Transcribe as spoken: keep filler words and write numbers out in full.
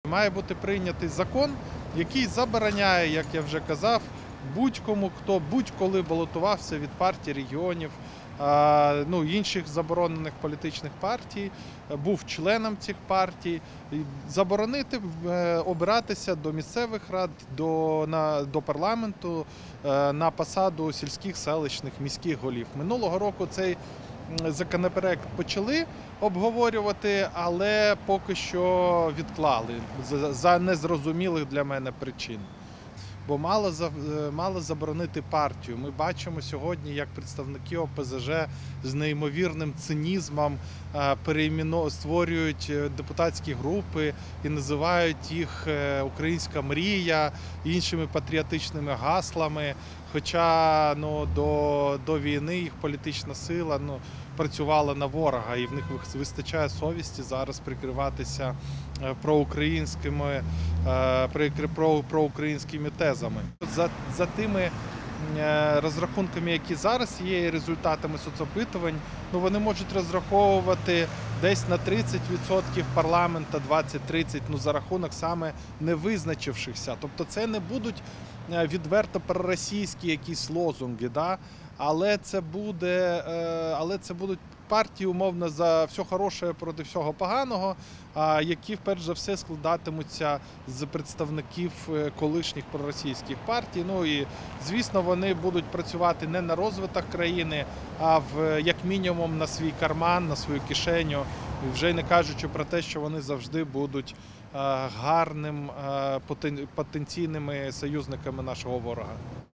Має бути прийнятий закон, який забороняє, як я вже казав, будь-кому, хто будь-коли балотувався від партії регіонів, ну, інших заборонених політичних партій, був членом цих партій, заборонити обиратися до місцевих рад, до, на, до парламенту на посаду сільських, селищних, міських голів. Минулого року цей законопроект почали обговорювати, але поки що відклали за незрозумілих для мене причин. Бо мало, мало заборонити партію. Ми бачимо сьогодні, як представники О Пе Зе Же з неймовірним цинізмом створюють депутатські групи і називають їх «Українська мрія», іншими патріотичними гаслами. Хоча ну, до, до війни їх політична сила ну, працювала на ворога, і в них вистачає совісті зараз прикриватися проукраїнськими, проукраїнськими тезами. За, за тими розрахунками, які зараз є, і результатами соцопитувань, ну, вони можуть розраховувати десь на тридцять відсотків парламента, двадцять-тридцять відсотків, ну, за рахунок саме не визначившихся. Тобто це не будуть відверто проросійські якісь лозунги, да? але, це буде, але це будуть партії, умовно, за все хороше проти всього поганого, які, перш за все, складатимуться з представників колишніх проросійських партій. Ну і, звісно, вони будуть працювати не на розвиток країни, а в, як мінімум, на свій карман, на свою кишеню, вже не кажучи про те, що вони завжди будуть гарним потенційними союзниками нашого ворога.